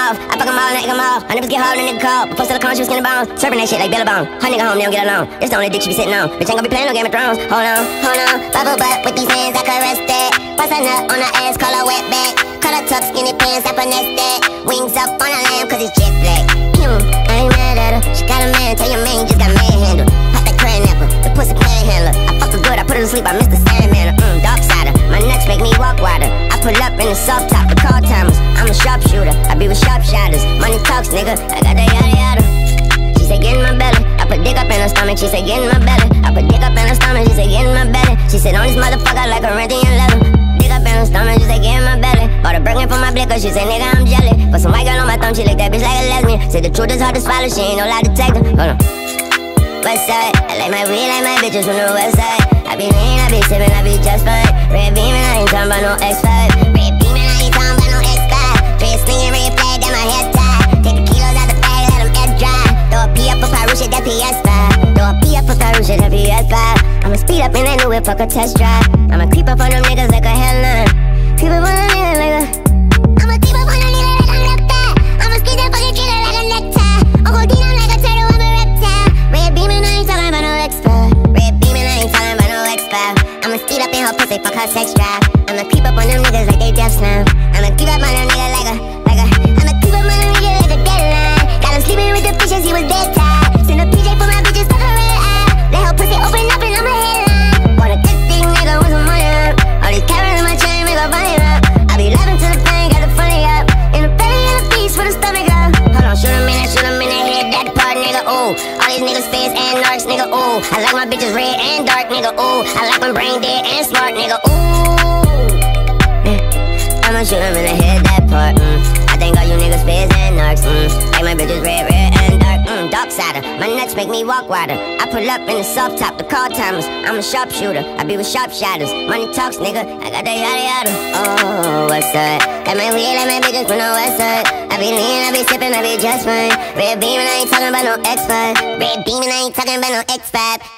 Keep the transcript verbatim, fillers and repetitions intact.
off. I fuck them all and I egg them all. My niggas get hard and nigga call. Before silicone, she was skinny bones. Serving that shit like Billabong. Her nigga home, they don't get along. It's the only dick she be sitting on. Bitch ain't gonna be playing no Game of Thrones. Hold on, hold on. Bubble butt with these hands, I caress that. Bust a nut on her ass, call her wet back. Cut her tuck, skinny pants, I finesse that. Wings up on her lamb, cause it's jet black. Hmm, I ain't mad at her. She got a man, tell your man you just got manhandled. Pop that crayon apple, the pussy panhandler. I fuck her good, I put her to sleep, I miss the Sandman. Mmm, dark sider. My nuts make me walk wider. I pull up in the soft top, the call timers. I'm a sharpshooter, I be with sharp shotters. Money talks, nigga, I got that yada yada. She say get in my belly, I put dick up in her stomach. She say get in my belly, I put dick up in her stomach. She say get in my belly. She said on this motherfucker like a Corinthian leather. Dick up in her stomach, she say get in my belly. Bought a Birkin for my blicker, she say nigga I'm jelly. Put some white girl on my thumb, she lick that bitch like a lesbian. Say the truth is hard to swallow, she ain't no lie detector. Hold on. West side, I like my weed like my bitches from the west side. I be lean, I be sippin', I be just fine. Red beamin', I ain't talking about no X five. Red beamin', I ain't talking about no X five. Red slingin', red flag, then my hair tied. Take the kilos out the bag, let them air dry. Throw a P up for Pyrusha, that P S five. Throw a P up for Pyrusha, that P S five. I'ma speed up in that new whip, fuck a test drive. I'ma creep up on them niggas like a headline. Creep up on them niggas like a I'ma creep up on them niggas like I'm left eye. I'ma squeeze that fucking trigger like a necktie. Uncle Dean, I'm like a turtle, I'm a reptile. Red beamin', I ain't talking about no X five. Red beamin', I ain't talking about no X five. I'ma speed up in her pussy, fuck her sex drive. I'ma creep up on them niggas like they deaf slam. I'ma creep up on them niggas like a, like a I'ma creep up on them niggas like a deadline. Got him sleeping with the fishes, he was dead tired. Send a P J for my bitches, fuck her red eye. Let her pussy open up and I'm a headline. Want a good thing, nigga, want some money up. All these carrots in my chain, make a bunny up. I be laughing to the pain, got the funny up. In the belly and the beast for the stomach up. Hold on, shoot him in that, shoot him in that head, that part, nigga, ooh. All these niggas face and narcs, nigga, ooh. I like my bitches red and dark, nigga, ooh. I like my brain dead and smart, nigga, ooh. Yeah. I'ma shoot him in the head, that part, mm. I think all you niggas face and narcs, mm. Like my bitches red, red and dark, mm. Dark sider. My nuts make me walk wider. I pull up in the soft top, the call timers. I'm a sharpshooter, I be with sharp shotters. Money talks, nigga, I got that yada yada. Oh, west side. Got my weed like my bitches from the west side. I be lean, I be sippin', I be just fine. Red beamin', I ain't talking about no X five. Red beamin', I ain't talking about no X five.